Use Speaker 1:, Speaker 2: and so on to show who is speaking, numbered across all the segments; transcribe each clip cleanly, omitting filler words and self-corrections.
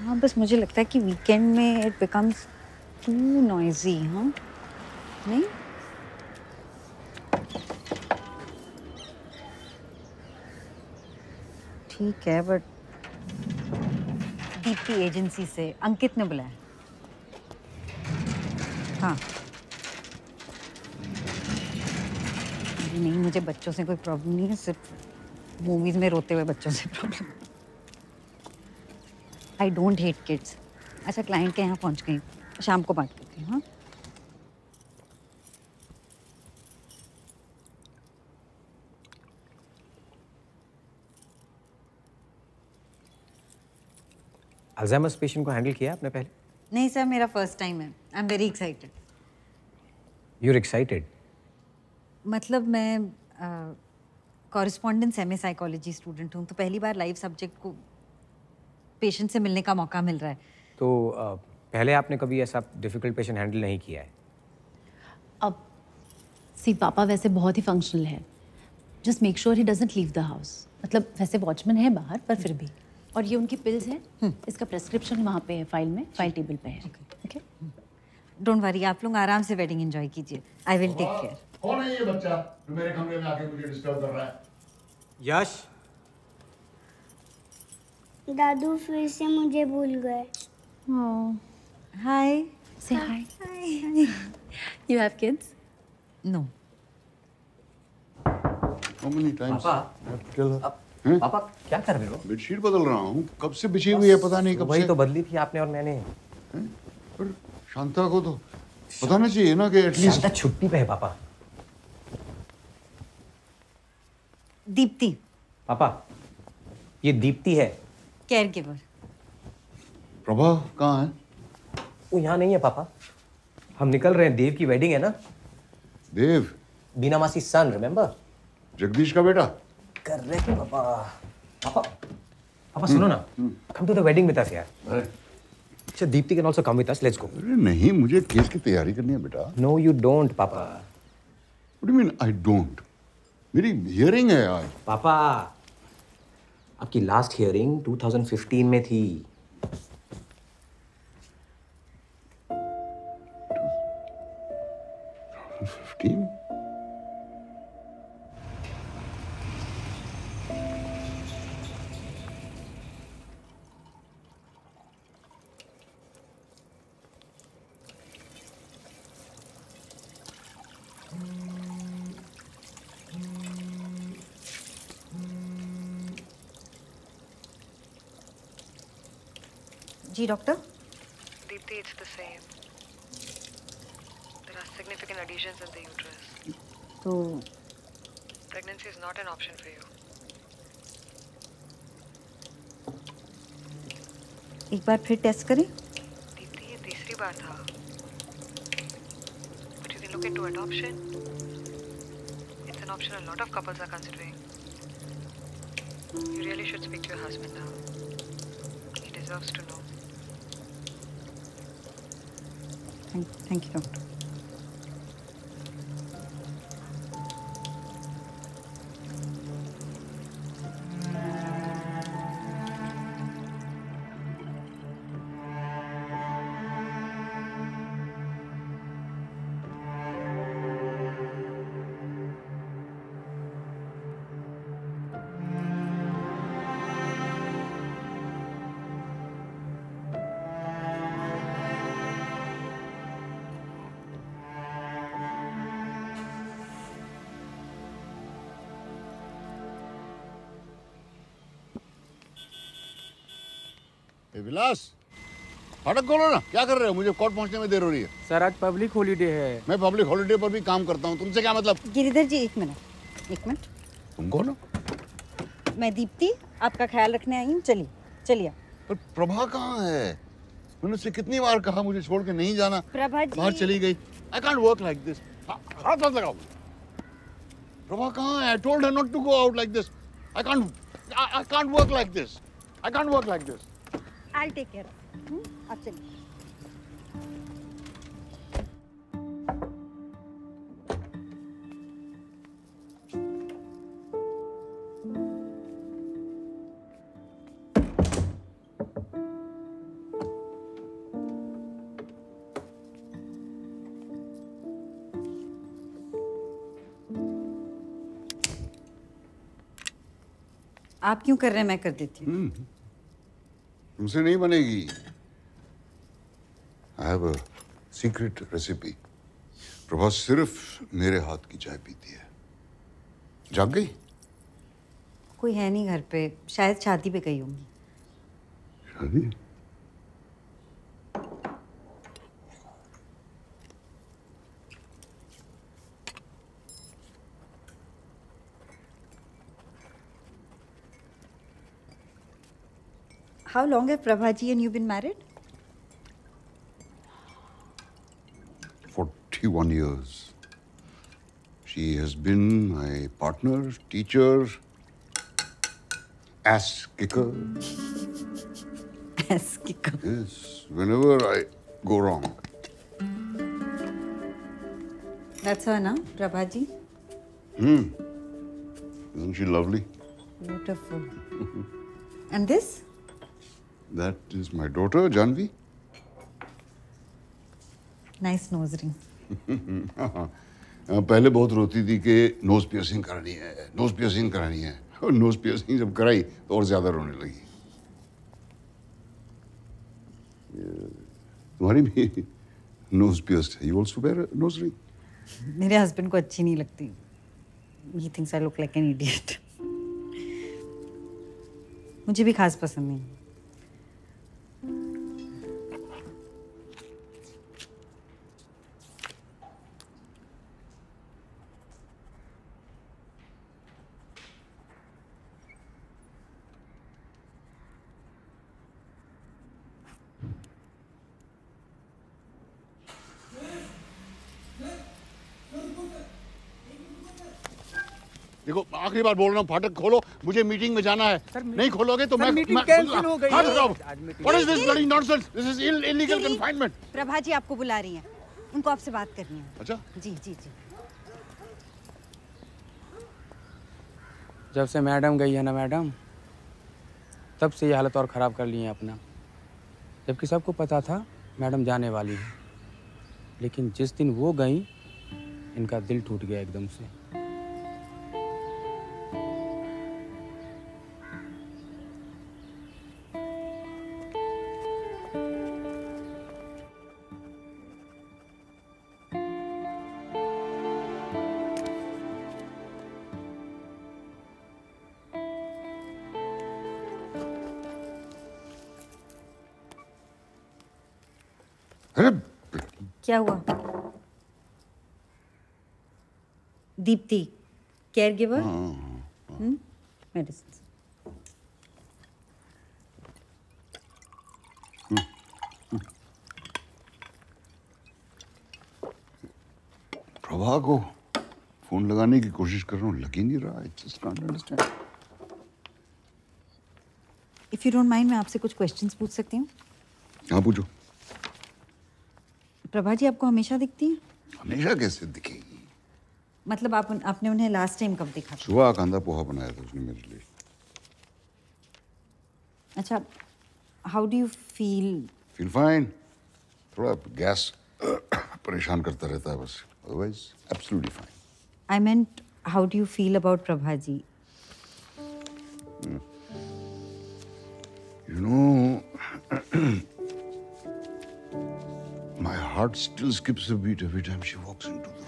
Speaker 1: हाँ, बस मुझे लगता है कि वीकेंड में इट बिकम्स टू नॉइजी, हाँ? नहीं? ठीक है, बट दीप्ति एजेंसी से अंकित ने बुलाया। हाँ। नहीं, मुझे बच्चों से कोई प्रॉब्लम नहीं है, सिर्फ मूवीज में रोते हुए बच्चों से problem. I don't hate kids. अच्छा, क्लाइंट के यहाँ पहुँच गई, शाम को बात करती हूँ, हाँ?
Speaker 2: अल्जाइमर्स पेशेंट को हैंडल किया आपने पहले?
Speaker 1: नहीं सर, मेरा फर्स्ट टाइम है। I am very excited.
Speaker 2: You are excited?
Speaker 1: मतलब मैं कॉरेस्पॉन्डेंस एमए साइकोलॉजी स्टूडेंट हूँ, तो पहली बार लाइव सब्जेक्ट को पेशेंट से मिलने का मौका मिल रहा है।
Speaker 2: तो पहले आपने कभी ऐसा डिफिकल्ट पेशेंट हैंडल नहीं किया है?
Speaker 3: अब सी पापा वैसे बहुत ही फंक्शनल है। Just make sure he doesn't leave the house. मतलब वैसे वॉचमैन है बाहर, पर फिर भी। और ये उनकी पिल्स हैं। इसका प्रेस्क्रिप्शन वहाँ पे है, फाइल में, फाइल टेबल पे है। ओके?
Speaker 1: डोंट वरी, आप लोग आराम से वेडिंग एंजॉय कीजिए। I will take care.
Speaker 4: कौन है ये बच्चा जो मेरे कमरे में आके मुझे डिस्टर्ब कर रहा है?
Speaker 2: यश।
Speaker 5: दादू फिर से मुझे भूल गए।
Speaker 1: Hi.
Speaker 3: Say hi.
Speaker 1: Hi.
Speaker 3: You have kids?
Speaker 1: No.
Speaker 4: How many times?
Speaker 2: पापा, पापा क्या कर रहे हो?
Speaker 4: बेडशीट बदल रहा हूँ। कब से बिछी हुई है पता नहीं कब
Speaker 2: वही
Speaker 4: से।
Speaker 2: तो बदली थी आपने और मैंने।
Speaker 4: पर शांता को तो बताना चाहिए ना कि एटलीस्ट।
Speaker 2: शांता छुट्टी पे है पापा।
Speaker 1: दीप्ति।
Speaker 2: पापा, ये दीप्ति है।
Speaker 1: Care giver.
Speaker 4: प्रभा कहाँ है?
Speaker 2: वो यहाँ नहीं है पापा। हम निकल रहे हैं, देव की वेडिंग है ना।
Speaker 4: देव?
Speaker 2: बीना मासी सन, रिमेम्बर?
Speaker 4: जगदीश का बेटा?
Speaker 2: कर रहे थे पापा। पापा, पापा सुनो ना। Come to the wedding with us यार। अच्छा, Deepthi can also come with us, let's go.
Speaker 4: अरे नहीं, मुझे केस की तैयारी करनी है बेटा।
Speaker 2: No you don't papa.
Speaker 4: What do you mean I don't? मेरी हियरिंग है आज।
Speaker 2: पापा, आपकी लास्ट हियरिंग 2015 में थी।
Speaker 4: 15?
Speaker 1: जी doctor.
Speaker 6: Deepthi, it's the same. There are significant adhesions in the uterus.
Speaker 1: तो
Speaker 6: Pregnancy is not an option for you.
Speaker 1: एक बार फिर टेस्ट करें।
Speaker 6: Deepthi, ये तीसरी बार था. But you can look into adoption. It's an option a lot of couples are considering. You really should speak to your husband now. He deserves to know.
Speaker 1: Thank you, doctor.
Speaker 4: विलास, फाटक खोलो ना। क्या कर रहे हो? मुझे कोर्ट पहुंचने में देर हो रही है।
Speaker 7: सर आज पब्लिक हॉलीडे है।
Speaker 4: मैं पब्लिक हॉलीडे पर भी काम करता हूँ, तुमसे क्या मतलब?
Speaker 1: गिरिधर जी, एक मिनट।
Speaker 4: तुम कौन हो?
Speaker 1: मैं दीप्ति, आपका ख्याल रखने आई हूँ। चलिए चलिए।
Speaker 4: पर प्रभा कहाँ है? मैंने उससे कितनी बार कहा मुझे छोड़ के नहीं जाना।
Speaker 1: प्रभा जी।
Speaker 4: बाहर चली गई। I can't work like this. हाथ मत लगाओ। प्रभा कहाँ है? I told her not to go out like this. I can't work like this. I can't work like this.
Speaker 1: I'll take care of it. आप चलिए। आप क्यों कर रहे हैं, मैं कर देती हूँ।
Speaker 4: तुमसे नहीं बनेगी। I have a secret recipe. Prabha सिर्फ मेरे हाथ की चाय पीती है। जाग गई?
Speaker 1: कोई है नहीं घर पे, शायद शादी पे गई होंगी।
Speaker 4: शादी?
Speaker 1: How long have Prabhaji and you been married?
Speaker 4: 41 years. She has been my partner, teacher, ass kicker.
Speaker 1: Ass kicker.
Speaker 4: Yes, whenever I go wrong.
Speaker 1: That's her, na, Prabhaji?
Speaker 4: Isn't she lovely?
Speaker 1: Beautiful. And this?
Speaker 4: That is my daughter, Janvi.
Speaker 1: Nice nose ring.
Speaker 4: पहले बहुत रोती थी कि nose piercing करानी है, nose piercing करानी है। और नोज पियर्सिंग जब कराई तो और ज्यादा रोने लगी। तुम्हारी भी नोज पियर्स्ड है। You also wear a nose ring?
Speaker 1: मेरे हस्बैंड को अच्छी नहीं लगती। He thinks I look like an idiot. मुझे भी खास पसंद नहीं।
Speaker 4: देखो आखिरी बार बोल रहा हूँ, फाटक खोलो, मुझे मीटिंग में जाना है। नहीं खोलोगे तो मैं
Speaker 2: मीटिंग कैंसिल हो गई है।
Speaker 4: What is this bloody nonsense? This is illegal confinement.
Speaker 1: प्रभाजी आपको बुला रही हैं, उनको आपसे बात करनी है।
Speaker 4: अच्छा?
Speaker 1: जी जी जी।
Speaker 7: जब से मैडम गई है ना मैडम, तब से ये हालत और ख़राब कर ली है अपना। जबकि सबको पता था मैडम जाने वाली है, लेकिन जिस दिन वो गई इनका दिल टूट गया एकदम से।
Speaker 4: अरे
Speaker 1: क्या हुआ? Deepthi, care giver? Medicine.
Speaker 4: Prabha को फोन लगाने की कोशिश कर रहा हूँ, लग ही नहीं रहा। I just can't understand.
Speaker 1: If you don't mind, मैं आपसे कुछ क्वेश्चंस पूछ सकती हूँ?
Speaker 4: हाँ पूछो।
Speaker 1: प्रभा जी आपको हमेशा दिखती हैं?
Speaker 4: हमेशा कैसे दिखेगी?
Speaker 1: मतलब आपने उन्हें लास्ट टाइम कब देखा था?
Speaker 4: सुबह कांदा पोहा बनाया था उसने मेरे लिए।
Speaker 1: अच्छा, how do you feel?
Speaker 4: Feel fine. थोड़ा गैस परेशान करता रहता है बस, otherwise absolutely fine.
Speaker 1: I meant how do you feel about Prabha ji?
Speaker 4: You know, my heart still skips a beat every time she walks into the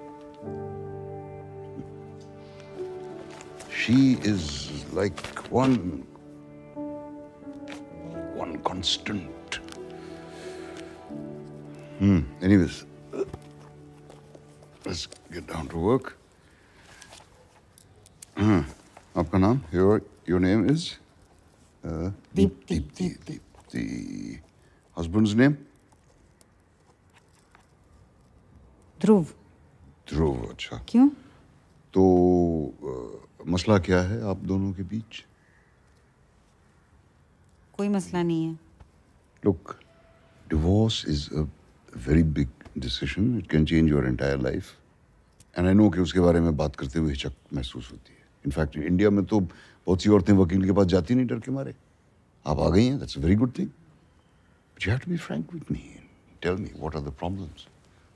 Speaker 4: room. She is like one constant. Anyways, let's get down to work. आपका नाम? Your name is? Deepti. Husband's name?
Speaker 1: ध्रुव।
Speaker 4: ध्रुव, अच्छा।
Speaker 1: क्यों?
Speaker 4: तो मसला क्या है आप दोनों के बीच?
Speaker 1: कोई मसला नहीं है।
Speaker 4: Look, divorce is a very big decision. It can change your entire life. And I know कि उसके बारे में बात करते हुए हिचक महसूस होती है। In fact, इंडिया में तो बहुत सी औरतें वकील के पास जाती नहीं डर के मारे। आप आ गई हैं, that's a very good thing. But you have to be frank with me and tell me what are the problems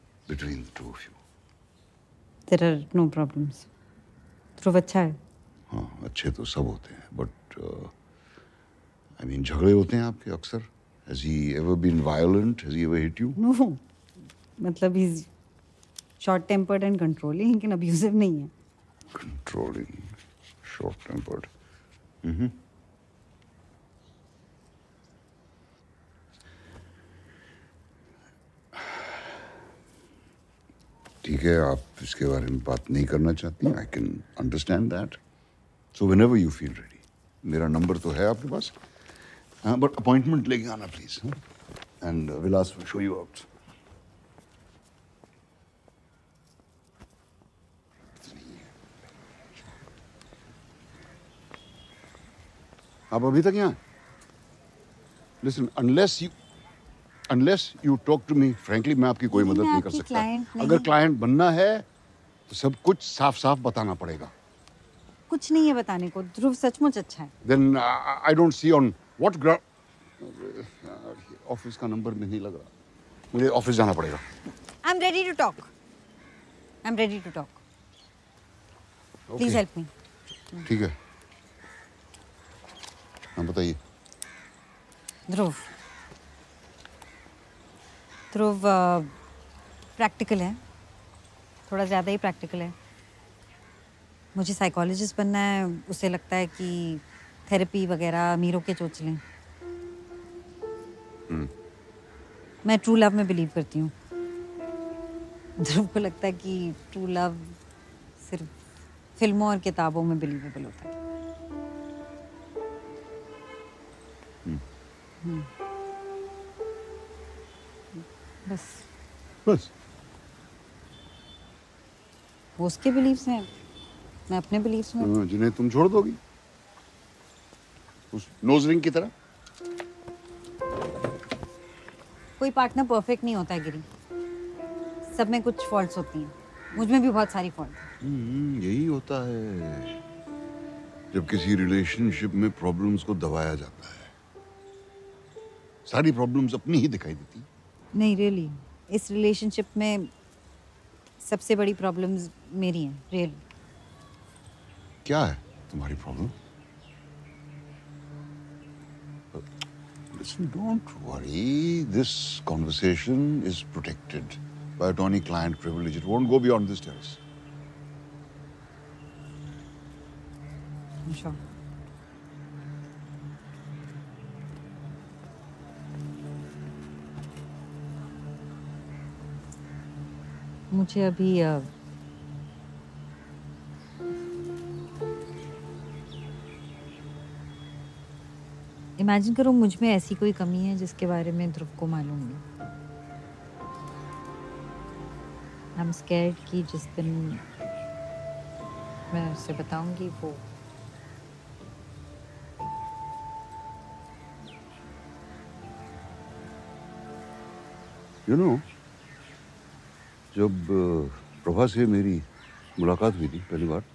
Speaker 4: between the two of you.
Speaker 1: There are no problems. ध्रुव अच्छा है।
Speaker 4: हाँ, अच्छे तो सब होते हैं, बट आई मीन झगड़े होते हैं आपके अक्सर? Has he ever been violent? Has he ever hit you?
Speaker 1: नो, मतलब he short tempered and controlling, लेकिन अब्यूजिव नहीं है।
Speaker 4: Controlling, short-tempered. ठीक है, आप इसके बारे में बात नहीं करना चाहती। I can understand that. So whenever you feel ready, मेरा नंबर तो है आपके पास, हाँ, बट अपॉइंटमेंट लेके आना please, and Vilas will show you out. आप अभी तक यहाँ? Listen, unless you talk to me frankly, मैं आपकी कोई
Speaker 1: नहीं,
Speaker 4: मदद
Speaker 1: मैं
Speaker 4: नहीं कर
Speaker 1: आपकी
Speaker 4: सकता।
Speaker 1: client नहीं।
Speaker 4: अगर क्लाइंट बनना है तो सब कुछ साफ साफ बताना पड़ेगा।
Speaker 1: कुछ नहीं है बताने को, ध्रुव सचमुच अच्छा है।
Speaker 4: Then I don't see on what ground. Office का नंबर नहीं लग रहा, मुझे ऑफिस जाना पड़ेगा।
Speaker 1: I am ready to talk, I am ready to talk, please help me.
Speaker 4: ठीक है, हाँ बताइए।
Speaker 1: ध्रुव, ध्रुव प्रैक्टिकल है, थोड़ा ज़्यादा ही प्रैक्टिकल है। मुझे साइकोलॉजिस्ट बनना है, उसे लगता है कि थेरेपी वगैरह अमीरों के चोचले। मैं ट्रू लव में बिलीव करती हूँ, ध्रुव को लगता है कि ट्रू लव सिर्फ फिल्मों और किताबों में बिलीवेबल होता है।
Speaker 4: बस
Speaker 1: वो उसके बिलीव्स हैं, मैं अपने बिलीव्स में।
Speaker 4: जिन्हें तुम छोड़ दोगी उस नोज रिंग की तरह।
Speaker 1: कोई पार्टनर परफेक्ट नहीं होता है गिरी, सब में कुछ फॉल्ट्स होती हैं, मुझ में भी बहुत सारी फॉल्ट हैं।
Speaker 4: यही होता है जब किसी रिलेशनशिप में प्रॉब्लम्स को दबाया जाता है। सारी प्रॉब्लम्स अपनी ही दिखाई देती हैं।
Speaker 1: नहीं रियली, इस रिलेशनशिप में सबसे बड़ी प्रॉब्लम्स मेरी हैं, रियली।
Speaker 4: क्या है तुम्हारी problem? Listen, don't worry. This conversation is protected by attorney-client privilege. It won't go beyond this terrace.
Speaker 1: I'm sure. मुझे अभी इमेजिन करो मुझ में ऐसी कोई कमी है जिसके बारे में ध्रुव को मालूम नहीं। आई एम स्कैर्ड कि जिस दिन मैं उसे बताऊंगी वो
Speaker 4: You know, जब प्रभा से मेरी मुलाकात हुई थी पहली बार,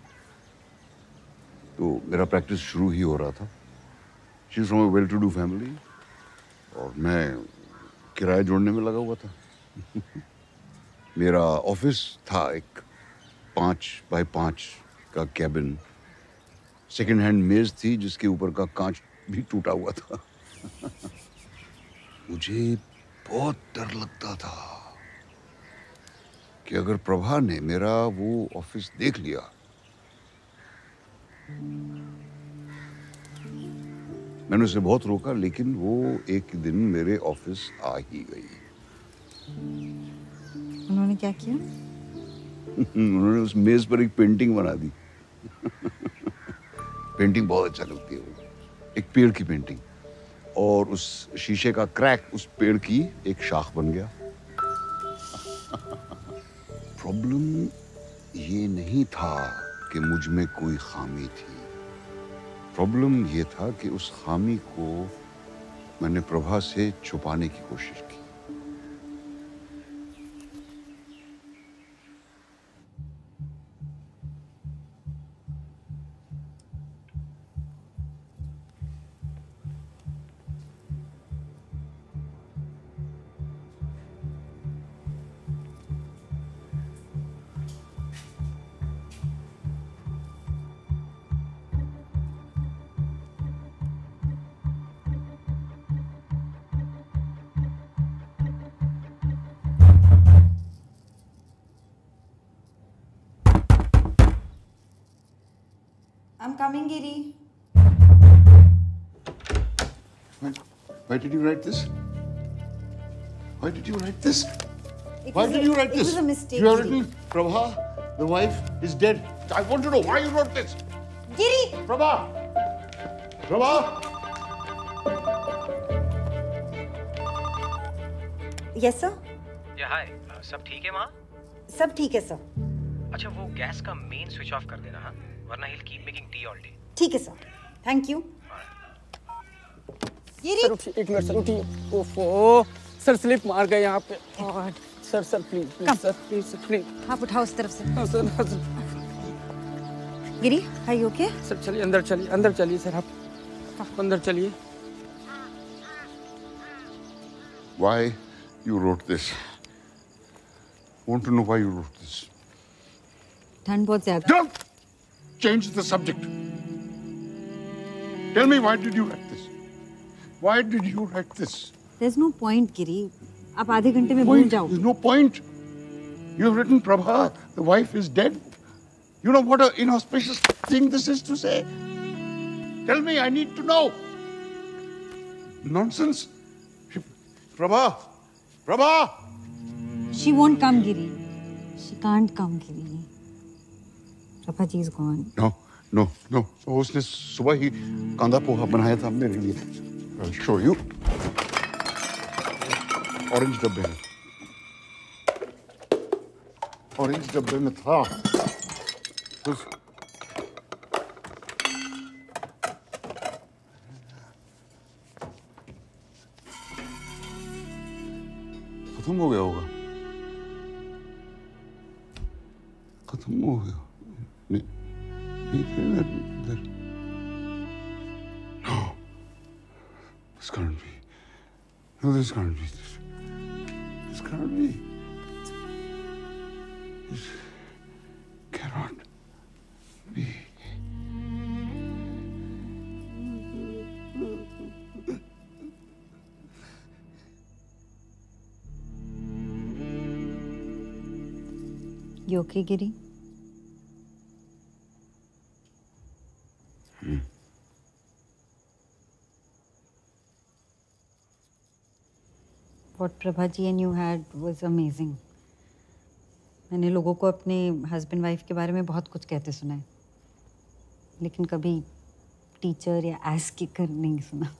Speaker 4: तो मेरा प्रैक्टिस शुरू ही हो रहा था। She is from a well to do family और मैं किराया जोड़ने में लगा हुआ था। मेरा ऑफिस था एक 5 बाय 5 का कैबिन, सेकंड हैंड मेज थी जिसके ऊपर का कांच भी टूटा हुआ था। मुझे बहुत डर लगता था कि अगर प्रभा ने मेरा वो ऑफिस देख लिया मैंने उसे बहुत रोका, लेकिन वो एक दिन मेरे ऑफिस आ ही गई।
Speaker 1: उन्होंने क्या किया?
Speaker 4: उन्होंने उस मेज पर एक पेंटिंग बना दी। पेंटिंग बहुत अच्छा लगती है वो, एक पेड़ की पेंटिंग, और उस शीशे का क्रैक उस पेड़ की एक शाख बन गया। प्रॉब्लम ये नहीं था कि मुझ में कोई खामी थी, प्रॉब्लम ये था कि उस खामी को मैंने प्रभा से छुपाने की कोशिश की।
Speaker 1: coming, Giri.
Speaker 4: Why did you write this? Why did you write this?
Speaker 1: It
Speaker 4: Why
Speaker 1: was
Speaker 4: did
Speaker 1: a-
Speaker 4: you write this?
Speaker 1: It was a mistake.
Speaker 4: You have
Speaker 1: Giri.
Speaker 4: written, Prabha, the wife is dead. I want to know why you wrote this.
Speaker 1: Giri!
Speaker 4: Prabha! Prabha!
Speaker 1: Yes, sir.
Speaker 2: या हाय सब ठीक है माँ?
Speaker 1: सब ठीक है, sir.
Speaker 2: अच्छा वो गैस का मेन स्विच ऑफ कर देना हाँ, वरना he'll keep making tea all day.
Speaker 1: ठीक है, sir. Thank you. Giri.
Speaker 7: Sir उठिए, एक मिनट सर उठिए। ओफो सर स्लिप मार गए यहाँ पे।
Speaker 1: God.
Speaker 7: Sir sir please sir please
Speaker 1: आप उठाओ उस तरफ से.
Speaker 7: Sir
Speaker 1: Giri, are you okay?
Speaker 7: सर चलिए अंदर चलिए सर आप अंदर चलिए।
Speaker 4: Why you wrote this? Want to know why you wrote this?
Speaker 1: ठंड बहुत ज्यादा.
Speaker 4: Don't change the subject. Tell me, why did you write this? Why did you write this?
Speaker 1: There's no point, गिरी. आप आधे घंटे में भूल जाओ.
Speaker 4: There's no point. You have written, Prabha, the wife is dead. You know what an inauspicious thing this is to say? Tell me, I need to know. Nonsense. Prabha! Prabha!
Speaker 1: She won't come, Giri. She can't come, Giri. Prabha ji is gone.
Speaker 4: No. So उसने सुबह ही कांदा पोहा बनाया था मेरे लिए. I'll show you. Orange डब्बे में था. खत्म हो गया होगा. खत्म हो गया. नहीं फिर No. This can't be. No, this can't be. This can't be. This cannot be.
Speaker 1: You okay, Giri? What Prabha ji and you had was amazing. मैंने लोगों को अपने हस्बैंड वाइफ के बारे में बहुत कुछ कहते सुना है, लेकिन कभी टीचर या एस किकर नहीं सुना.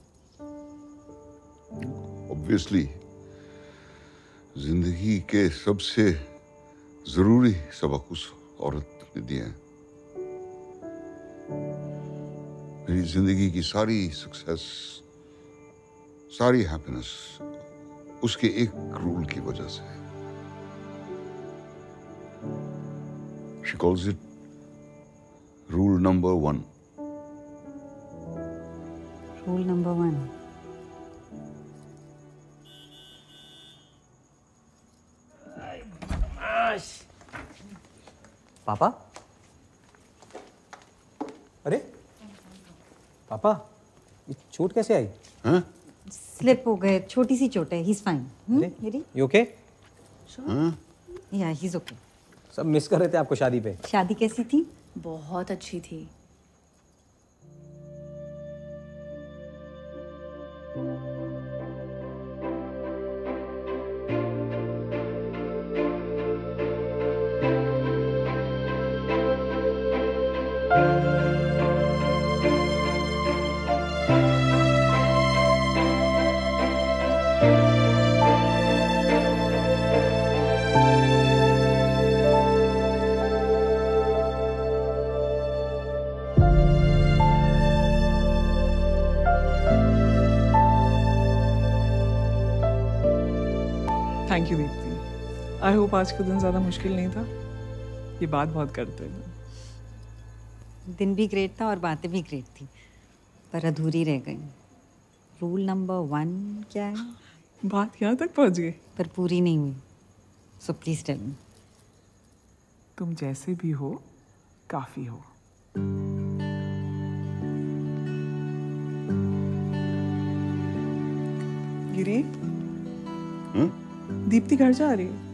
Speaker 4: Obviously, जिंदगी के सबसे जरूरी सबक उस औरत ने दिए हैं. मेरी जिंदगी की सारी सक्सेस, सारी हैप्पीनेस उसके एक रूल की वजह से है. She calls it rule number 1.
Speaker 1: Rule number 1.
Speaker 2: पापा? अरे पापा ये चोट कैसे आई?
Speaker 4: हाँ?
Speaker 1: स्लिप हो गए, छोटी सी चोट है. He's fine. Giri?
Speaker 2: You okay?
Speaker 1: Yeah, he's okay.
Speaker 2: सब मिस कर रहे थे आपको शादी पे.
Speaker 1: शादी कैसी थी?
Speaker 3: बहुत अच्छी थी।
Speaker 8: Thank you Deepthi. I hope आज का दिन ज़्यादा मुश्किल नहीं था. ये बात बहुत करते हैं.
Speaker 1: दिन भी ग्रेट था और बातें भी ग्रेट थी, पर अधूरी रह गई. रूल नंबर 1 क्या है?
Speaker 8: बात यहाँ तक पहुँच गई.
Speaker 1: पर पूरी नहीं हुई. So please tell me.
Speaker 8: तुम जैसे भी हो काफ़ी हो. गिरी, दीप्ति घर जा रही है.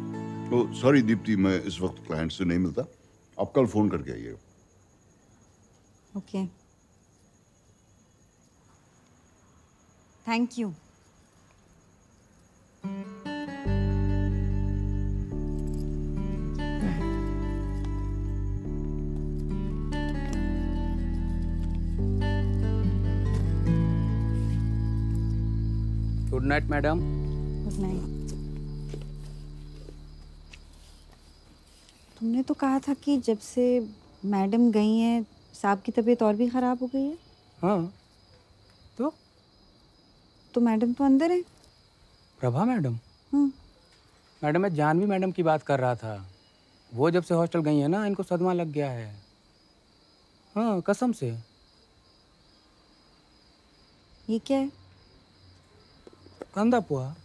Speaker 4: सॉरी दीप्ति, मैं इस वक्त क्लाइंट से नहीं मिलता. आप कल फोन करके आइएगा.
Speaker 1: Okay, thank you.
Speaker 7: Good night madam.
Speaker 1: Good night. तुमने तो कहा था कि जब से मैडम गई हैं साहब की तबीयत और भी ख़राब हो गई है।
Speaker 7: हाँ
Speaker 1: तो मैडम तो अंदर है।
Speaker 7: प्रभा मैडम?
Speaker 1: हम्म।
Speaker 7: मैडम मैं जानवी मैडम की बात कर रहा था। वो जब से हॉस्टल गई है ना, इनको सदमा लग गया है। हाँ कसम से।
Speaker 1: ये क्या है?
Speaker 7: कंदा पोहा।